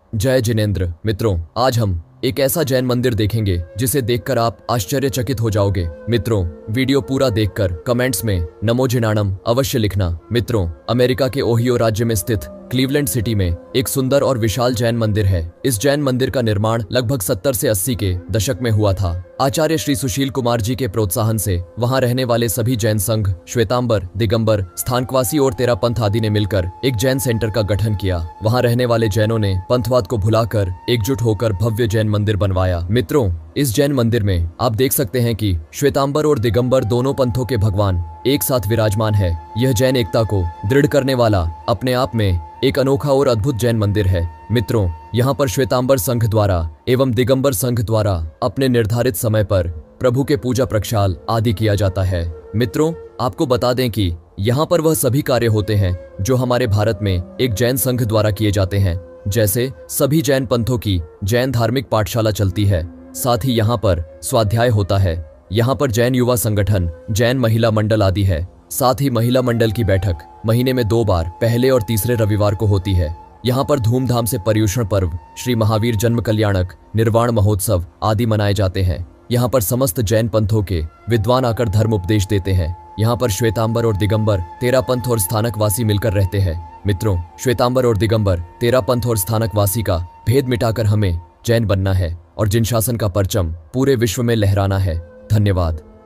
जय जिनेंद्र। मित्रों, आज हम एक ऐसा जैन मंदिर देखेंगे जिसे देखकर आप आश्चर्यचकित हो जाओगे। मित्रों, वीडियो पूरा देखकर कमेंट्स में नमो जिनाणम अवश्य लिखना। मित्रों, अमेरिका के ओहियो राज्य में स्थित क्लीवलैंड सिटी में एक सुंदर और विशाल जैन मंदिर है। इस जैन मंदिर का निर्माण लगभग 70 से 80 के दशक में हुआ था। आचार्य श्री सुशील कुमार जी के प्रोत्साहन से वहां रहने वाले सभी जैन संघ, श्वेतांबर, दिगंबर, स्थानकवासी और तेरा पंथ आदि ने मिलकर एक जैन सेंटर का गठन किया। वहां रहने वाले जैनों ने पंथवाद को भुलाकर एकजुट होकर भव्य जैन मंदिर बनवाया। मित्रों, इस जैन मंदिर में आप देख सकते हैं कि श्वेतांबर और दिगंबर दोनों पंथों के भगवान एक साथ विराजमान है। यह जैन एकता को दृढ़ करने वाला अपने आप में एक अनोखा और अद्भुत जैन मंदिर है। मित्रों, यहाँ पर श्वेतांबर संघ द्वारा एवं दिगंबर संघ द्वारा अपने निर्धारित समय पर प्रभु के पूजा प्रक्षाल आदि किया जाता है। मित्रों, आपको बता दें कि यहाँ पर वह सभी कार्य होते हैं जो हमारे भारत में एक जैन संघ द्वारा किए जाते हैं। जैसे सभी जैन पंथों की जैन धार्मिक पाठशाला चलती है, साथ ही यहाँ पर स्वाध्याय होता है। यहाँ पर जैन युवा संगठन, जैन महिला मंडल आदि है। साथ ही महिला मंडल की बैठक महीने में 2 बार पहले और तीसरे रविवार को होती है। यहाँ पर धूमधाम से पर्युषण पर्व, श्री महावीर जन्म कल्याणक, निर्वाण महोत्सव आदि मनाए जाते हैं। यहाँ पर समस्त जैन पंथों के विद्वान आकर धर्म उपदेश देते हैं। यहाँ पर श्वेतांबर और दिगंबर, तेरा पंथ और स्थानकवासी मिलकर रहते हैं। मित्रों, श्वेतांबर और दिगंबर, तेरा पंथ और स्थानकवासी का भेद मिटाकर हमें जैन बनना है और जिन शासन का परचम पूरे विश्व में लहराना है। धन्यवाद।